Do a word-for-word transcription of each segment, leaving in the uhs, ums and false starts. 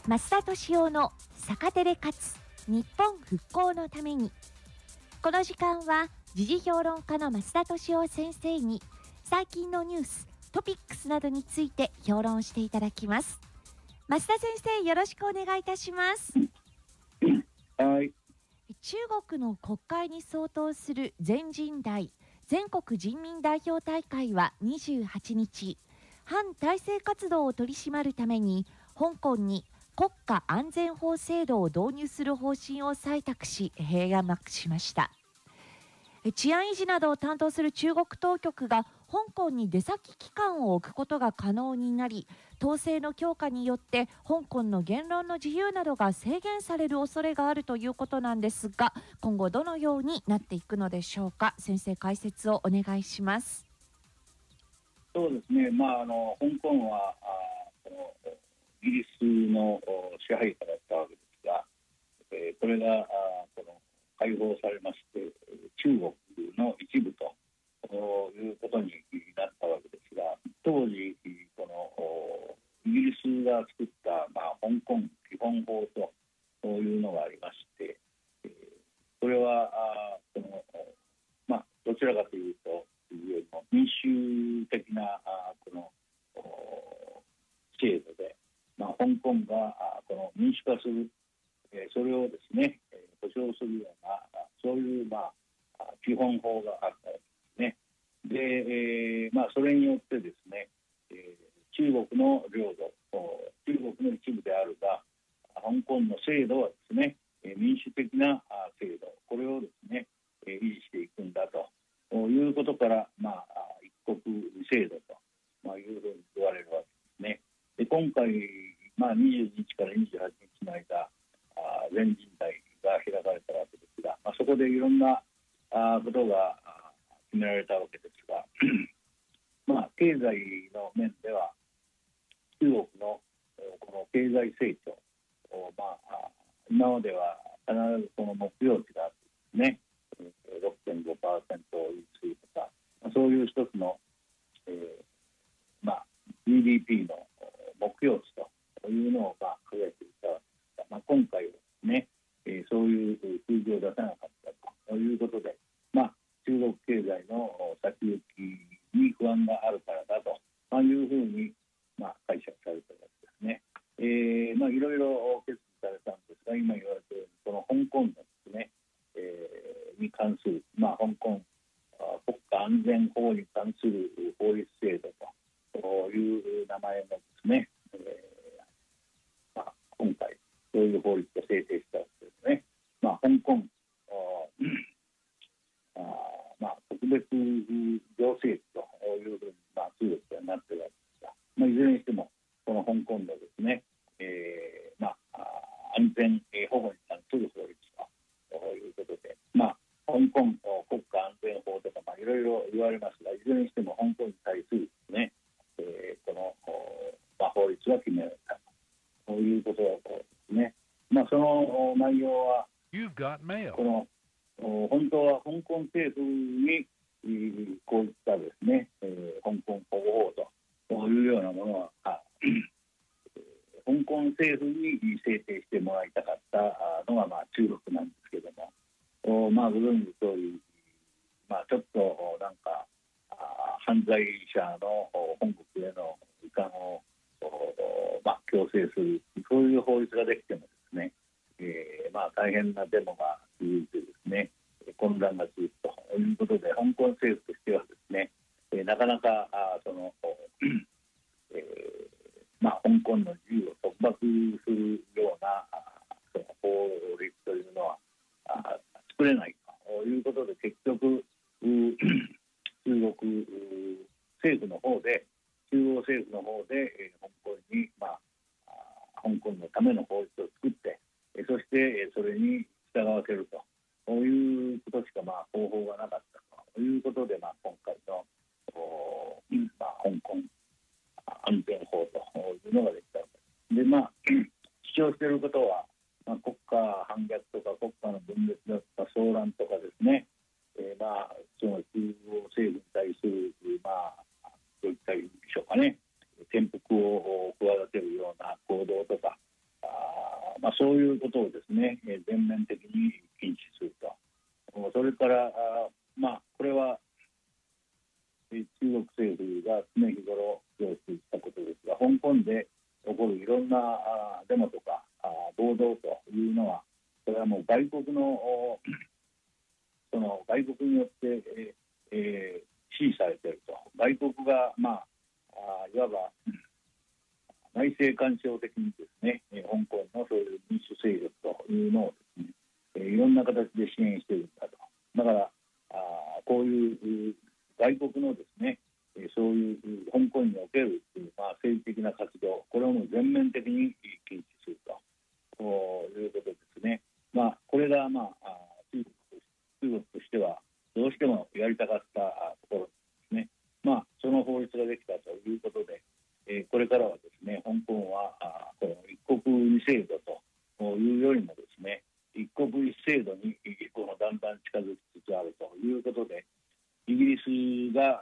増田俊夫の逆手で勝つ日本復興のために。この時間は時事評論家の増田俊夫先生に最近のニューストピックスなどについて評論していただきます。増田先生、よろしくお願いいたします。 はい。 中国の国会に相当する全人代全国人民代表大会はにじゅうはちにち、反体制活動を取り締まるために香港に国家安全法制度を導入する方針を採択し閉幕しました。治安維持などを担当する中国当局が香港に出先機関を置くことが可能になり、統制の強化によって香港の言論の自由などが制限される恐れがあるということなんですが、今後どのようになっていくのでしょうか。先生、解説をお願いします。 そうですね、まあ、あの香港はあこのイギリスの支配下だったわけですが、えー、これがあこの解放されまして中国の一部ということになったわけですが、当時このイギリスが作った、まあ、香港基本法というのがありまして、えー、これはあこの、まあ、どちらかというとよりも民主的なあこの制度で、まあ、香港があこの民主化する、えー、それをですね、えー、保障するようなそういう、まあ、基本法があったわけですね。で、えーまあ、それによってですね、えー、中国の領土、中国の一部であるが、香港の制度はですね、民主的な制度、これをですね、維持していくんだということから、まあ、一国二制度というふうに言われるわけですね。で、今回、まあ、にじゅうににちからにじゅうはちにちの間、全人代が開かれたわけですが、まあ、そこでいろんなことが決められたわけですが、まあ、経済の面では中国のこの経済成長、まあ、今までは必ずこの目標値があってですね、ろくてんごパーセント を維持するとか、そういう一つの、えーまあ、ジーディーピー の目標値というのを、まあ、掲げていたわけですが、まあ、今回はですね、えー、そういう数字を出せなかったということで、まあ、中国経済の先行きに不安があるからだというふうに、まあ、解釈されたわけですね。えーまあ、いろいろ決議されたんですが、今言われているようにこの香港のですね、えー、に関する、まあ、香港国家安全法に関する法律制度という名前のですね、えーまあ、今回そういう法律を制定したわけですね。まあ、香港あまあ、特別行政区というふうに、まあ、中国ではなっているわけですが、まあ、いずれにしてもこの香港のですね、えーまあ、安全保護に関する法律ということで、まあ、香港国家安全法とか、まあ、いろいろ言われますが、いずれにしても香港に対するですね、えー、この、まあ、法律が決められたということですね。まあ、その内容はこの本当は香港政府にこういったですね、えー、香港保護法というようなものは香港政府に制定してもらいたかったのが、まあ、中国なんですけども、まあ、ご存知の通り、まあ、ちょっとなんか犯罪者の本国への移管を、まあ、強制する、そういう法律ができてもですね、えーまあ、大変なデモが続いてですね、混乱が続くということで、香港政府としてはですね、えー、なかなかあその、えーまあ、香港の自由を束縛するようなその法律というのはあ作れないということで、結局中国政府の方で中央政府の方で、えー、香港に、まあ、香港のための法律を作って、えー、そしてそれに従わせるとそういうことしか、まあ、方法がなかったということで、まあ、今回の、まあ、香港安全法というのができたわけです。で、まあ、主張していることは、まあ、国家反逆とか国家の分裂だとか騒乱とかですね、えー、まあその中央政府に対する、まあ、どういった意味でしょうかね、転覆を企てるような行動とか、 あまあ、そういうことをですね、えー全面的に禁止すると。それからあ、まあ、これは中国政府が常日頃主張していたことですが、香港で起こるいろんなあデモとかあ暴動というのは、それはもう外国のその外国によって、えーえー、支持されていると。外国が、まあ、あいわば内政干渉的にですね、香港のそういう民主勢力というのをですね、いろんな形で支援しているんだと。だからあこういう外国のですね、そういう香港における、まあ、政治的な活動、これをもう全面的に禁止するということですね。まあ、これが、まあ、中国、中国としてはどうしてもやりたかったところですね。まあ、その法律ができたということで、これからはですね、香港はこの一国二制度というよりもですね、一国一制度にこのだんだん近づきつつあるということで、イギリスが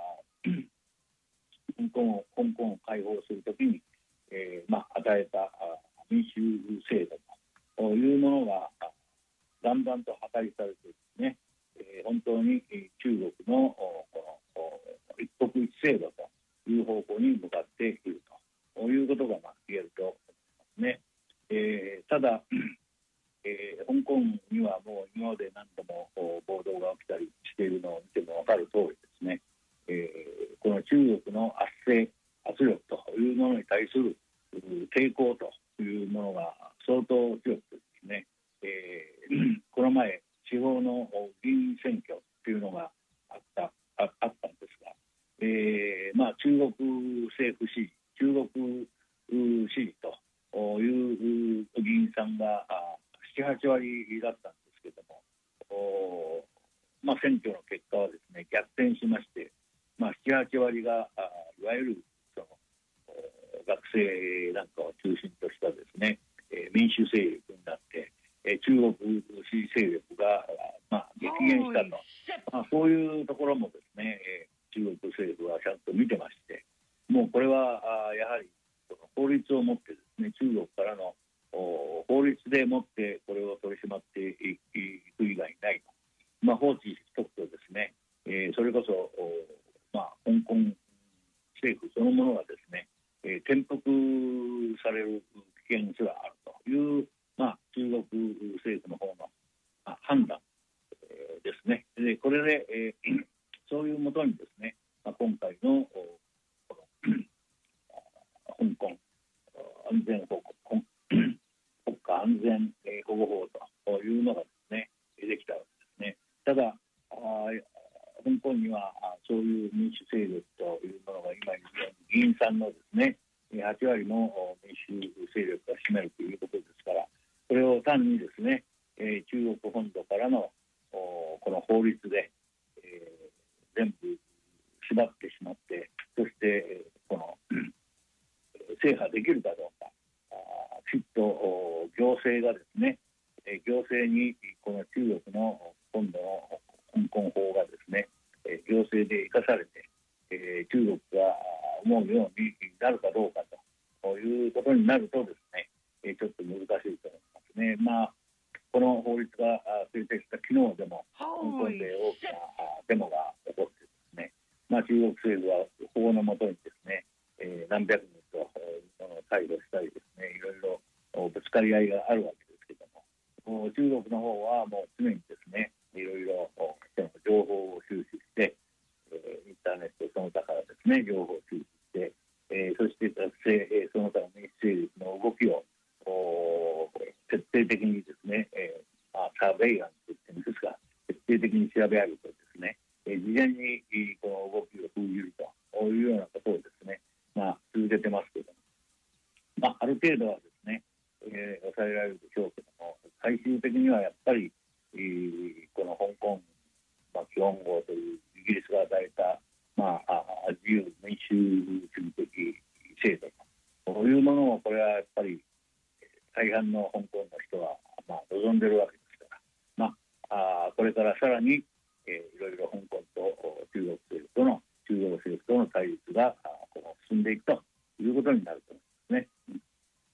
香港を香港を解放するときに、えーまあ、与えた民主制度というものがだんだんと破壊されてですね、えー、本当に中国のこの一国一制度という方向に向かっているということがまあ言えると思いますね。えー、ただ、えー、香港にはもう今まで何度も暴動が起きたりしているのを見ても分かる通りですね、えー、この中国の圧政圧力というものに対する抵抗というものが相当強くですね、えー、この前地方の議員選挙というのがあったああったんですが、えーまあ、中国政府支持中国支持という議員さんがなな、はち割だったんですけども、まあ、選挙の結果はですね逆転しまして、まあ、なな、はち割がいわゆるその学生なんかを中心としたですね民主勢力になって中国支持勢力が、まあ、激減したと、まあ、そういうところもですね中国政府はちゃんと見てまして、もうこれはやはり法律をもってですね、中国からの法律でもってこれを取り締まっていく以外ないと、まあ、放置しとくとですね、えー、それこそ、まあ、香港政府そのものがですね、えー、転覆される危険すらあるという、まあ、中国政府の方の、まあ、判断、えー、ですね。でこれで、えー、そういうもとにですね、まあ、今回のこの香港安全保護国家安全保護法というのがですねできたわけですね。ただ香港にはそういう民主勢力というものが今議員さんのですねはち割の民主勢力が占めるということですから、これを単にですね中国本土からのこの法律で全部縛ってしまって、そしてこの制覇できるかどうか、きっと行政がですね、行政にこの中国の今度の香港法がですね、行政で生かされて、中国が思うようになるかどうかということになるとですね、ちょっと難しいと思いますね。まあ、この法律が制定した昨日でも香港で大きなデモが起こってですね、まあ、中国政府は法の下にですね、何百人と逮捕したりですね、いろいろぶつかり合いがあるわけですけども、中国の方はもう常にですね、いろいろ情報を収集して、インターネットその他からですね、情報を収集して、そしてその他の民主勢力の動きを徹底的にですね、サーベイランスといってんですが、徹底的に調べ上げてですね、事前にこの動きを封じるというようなことをですね、まあ、続けてますけども、まあ、ある程度はですね、えー、抑えられるでしょうけども、最終的にはやっぱり、えー、この香港、まあ、基本法というイギリスが与えた、まあ、自由民主主義的制度というものを、これはやっぱり大半の香港の人は、まあ、望んでるわけですから、まあ、あこれからさらに、えー、いろいろ香港と中国政府との中国政府との対立がこう進んでいくということになると思いますね。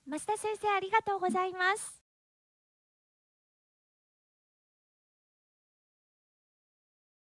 増田先生、ありがとうございます。